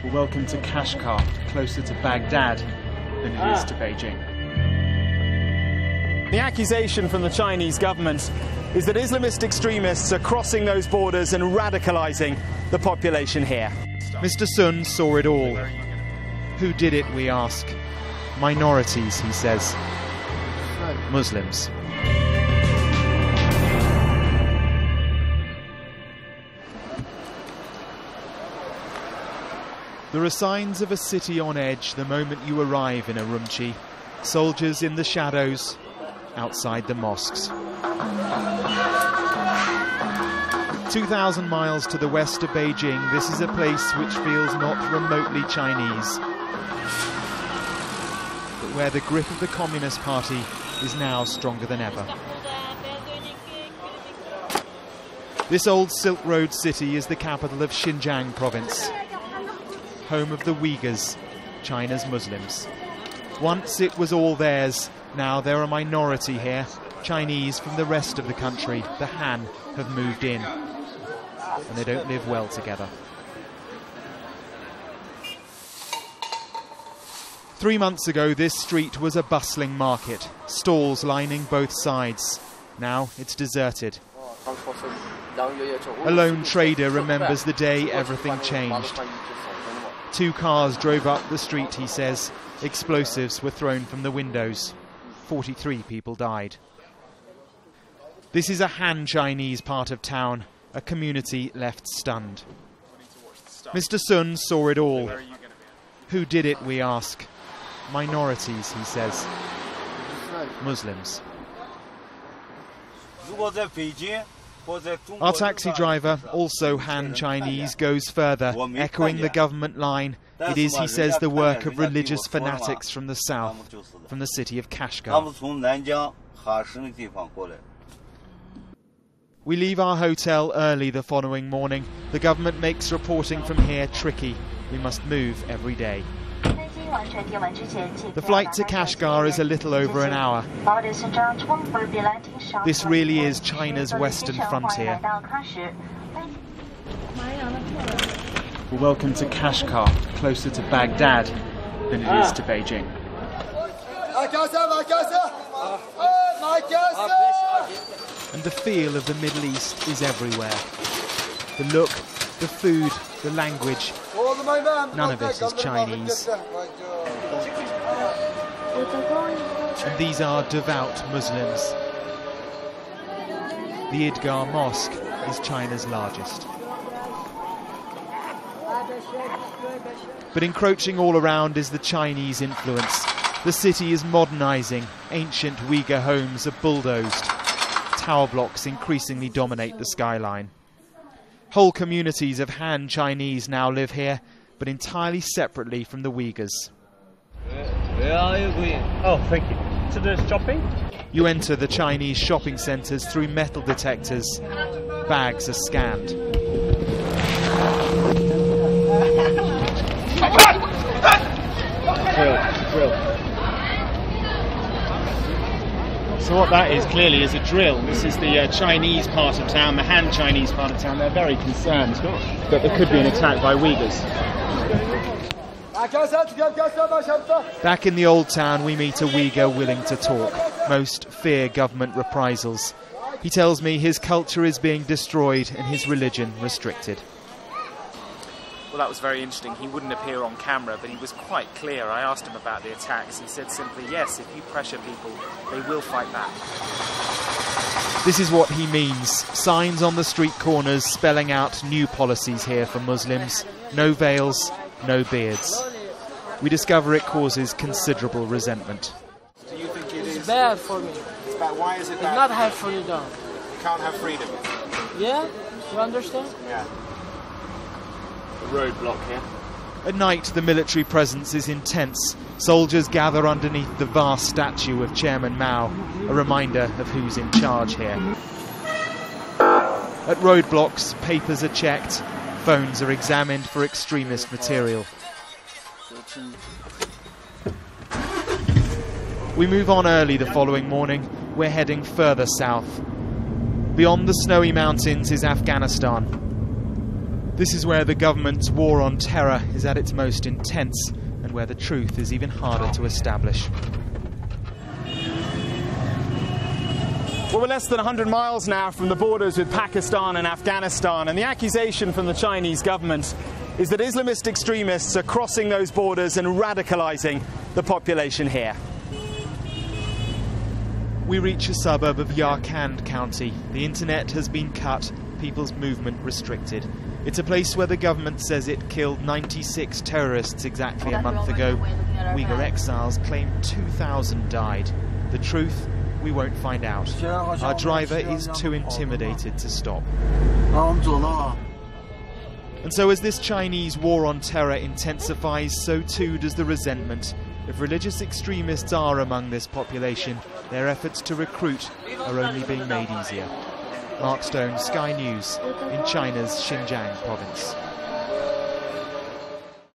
Welcome to Kashgar, closer to Baghdad than it is to Beijing. The accusation from the Chinese government is that Islamist extremists are crossing those borders and radicalising the population here. Mr. Sun saw it all. Who did it, we ask? Minorities, he says. Muslims. There are signs of a city on edge the moment you arrive in Urumqi. Soldiers in the shadows outside the mosques. 2,000 miles to the west of Beijing, this is a place which feels not remotely Chinese, but where the grip of the Communist Party is now stronger than ever. This old Silk Road city is the capital of Xinjiang province, home of the Uyghurs, China's Muslims. Once it was all theirs, now they're a minority here. Chinese from the rest of the country, the Han, have moved in, and they don't live well together. 3 months ago, this street was a bustling market, stalls lining both sides. Now it's deserted. A lone trader remembers the day everything changed. 2 cars drove up the street, he says. Explosives were thrown from the windows. 43 people died. This is a Han Chinese part of town, a community left stunned. Mr. Sun saw it all. Who did it, we ask? Minorities, he says. Muslims. Our taxi driver, also Han Chinese, goes further, echoing the government line. It is, he says, the work of religious fanatics from the south, from the city of Kashgar. We leave our hotel early the following morning. The government makes reporting from here tricky. We must move every day. The flight to Kashgar is a little over an hour. This really is China's western frontier. Welcome to Kashgar, closer to Baghdad than it is to Beijing. And the feel of the Middle East is everywhere. The look, the food, the language, none of it is Chinese. And these are devout Muslims. The Idgar Mosque is China's largest. But encroaching all around is the Chinese influence. The city is modernising. Ancient Uyghur homes are bulldozed. Tower blocks increasingly dominate the skyline. Whole communities of Han Chinese now live here, but entirely separately from the Uyghurs. Where are you going? Oh, thank you. To the shopping? You enter the Chinese shopping centres through metal detectors. Bags are scanned. Drill. So what that is clearly is a drill. This is the Chinese part of town, the Han Chinese part of town. They're very concerned that there could be an attack by Uyghurs. Back in the old town, we meet a Uyghur willing to talk. Most fear government reprisals. He tells me his culture is being destroyed and his religion restricted. Well, that was very interesting. He wouldn't appear on camera, but he was quite clear. I asked him about the attacks. He said simply, yes, if you pressure people, they will fight back. This is what he means. Signs on the street corners spelling out new policies here for Muslims. No veils, no beards. We discover it causes considerable resentment. Do you think it is? It's bad for me. It's bad. Why is it It's bad? not have freedom. You can't have freedom. Yeah? You understand? Yeah. Roadblock here. At night, the military presence is intense. Soldiers gather underneath the vast statue of Chairman Mao, a reminder of who's in charge here. At roadblocks, papers are checked, phones are examined for extremist material. We move on early the following morning. We're heading further south. Beyond the snowy mountains is Afghanistan. This is where the government's war on terror is at its most intense, and where the truth is even harder to establish. Well, we're less than 100 miles now from the borders with Pakistan and Afghanistan, and the accusation from the Chinese government is that Islamist extremists are crossing those borders and radicalising the population here. We reach a suburb of Yarkand County. The internet has been cut, people's movement restricted. It's a place where the government says it killed 96 terrorists exactly a month ago. Uyghur exiles claim 2,000 died. The truth, we won't find out. Our driver is too intimidated to stop. And so as this Chinese war on terror intensifies, so too does the resentment. If religious extremists are among this population, their efforts to recruit are only being made easier. Mark Stone, Sky News, in China's Xinjiang province.